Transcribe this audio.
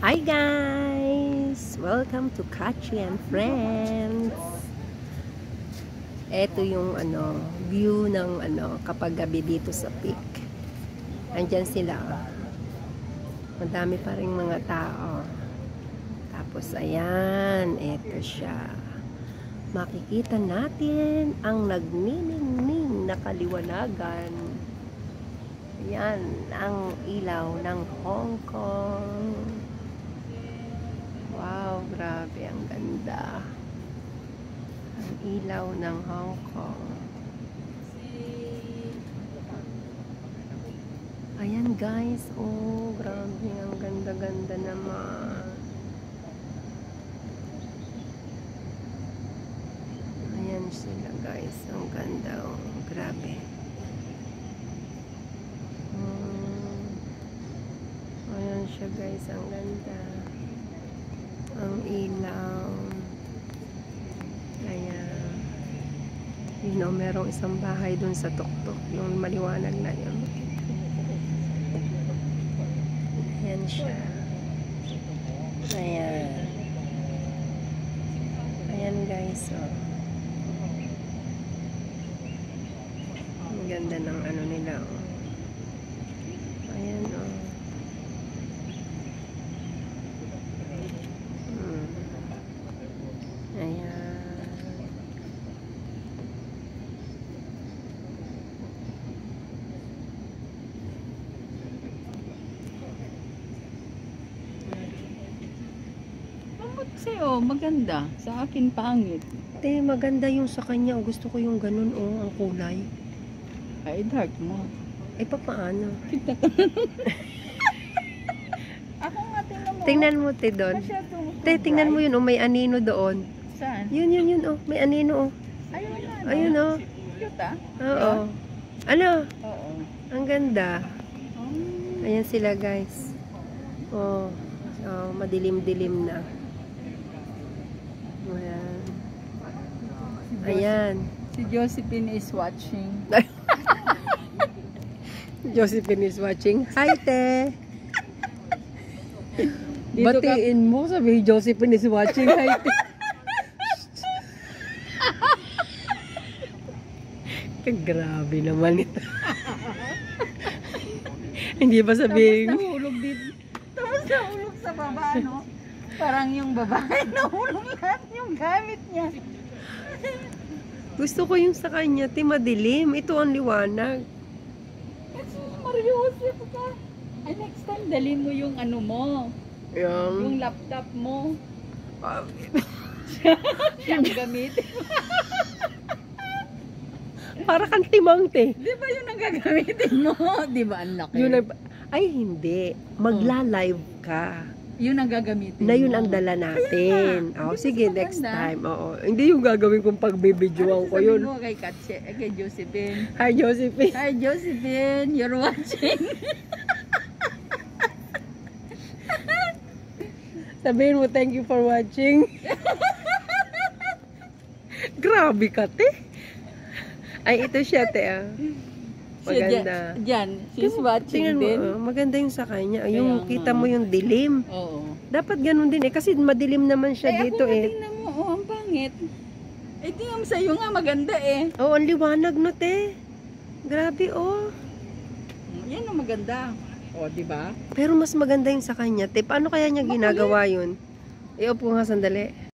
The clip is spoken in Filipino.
Hi guys! Welcome to Kachi and Friends. Ito yung view ng kapag gabi dito sa peak. Andyan sila. Madami pa ring mga tao. Tapos ayan, ito siya. Makikita natin ang nagniningning na kaliwanagan. Ayan, ang ilaw ng Hong Kong. Wow, grabe, ang ganda. Ang ilaw ng Hong Kong. Ayan guys, oh, grabe, ang ganda-ganda naman. Ayan sila guys, ang ganda, oh, grabe. Ayan siya guys, ang ganda. Ang ilaw. Ayan. You know, merong isang bahay dun sa tuktok. Yung maliwanag na yun. Ayan siya. Ayan. Ayan guys, oh. Ang ganda ng nila, oh. Ayan, oh. Ayan. Sa'yo, maganda. Sa akin, pangit. Te, maganda yung sa kanya. Gusto ko yung ganun, oh, ang kulay. Ay, dark mo. Ay, paano? Kita ka. Ako nga, tingnan mo. Tingnan mo, te, doon. Te, tingnan mo yun, oh, may anino doon. Saan? Yun, oh, may anino, oh. Ayun na. Ayun, oh. Cute, ah. Oo. Ano? Oo. Ang ganda. Ayan sila, guys. Oh, madilim-dilim na. Ayan. Ayan. Si Josephine is watching. Josephine is watching. Hi, te. Dito Batiin mo, sabi Josephine is watching. Hi, te. Grabe naman ito. Hindi ba sabihin? Tapos nahulog dito. Tapos nahulog sa baba, no? Parang yung babae nahulog lahat yung gamit niya. Gusto ko yung sa kanya, te, madilim. Ito ang liwanag. Kasi Mariusip ka. Ay, next time, dali mo yung ano mo. Yung laptop mo. Siyang gamitin. Para kang timang, te. Di ba yun ang gagamitin mo? Di ba ang laki? Ay, hindi. Magla-live ka. Yun ang gagamitin Na yun mo. ang dala natin. Oh, Hindi sige, mas next maganda. time. Oo. Hindi yung gagawin kong pagbibidyoan ko yun. Sabi mo kay Katse, kay Josephine. Hi, Josephine. Hi Josephine, you're watching. Sabihin mo, thank you for watching. Grabe ka, te. Ay, ito siya, te, ah. Maganda. Diyan, she's watching Tingnan mo, din. maganda yung sa kanya. Kaya Yung nga. kita mo yung dilim. Oo. Dapat ganun din eh. Kasi madilim naman siya dito ako eh. tingnan mo, oh, ang pangit. Eh, tingnan mo sa'yo nga, maganda eh. Oh, ang liwanag no, te. Grabe, oh. Yan ang maganda. O, di ba? Pero mas maganda yung sa kanya, te. Paano kaya niya ginagawa yun? Iupo nga sandali.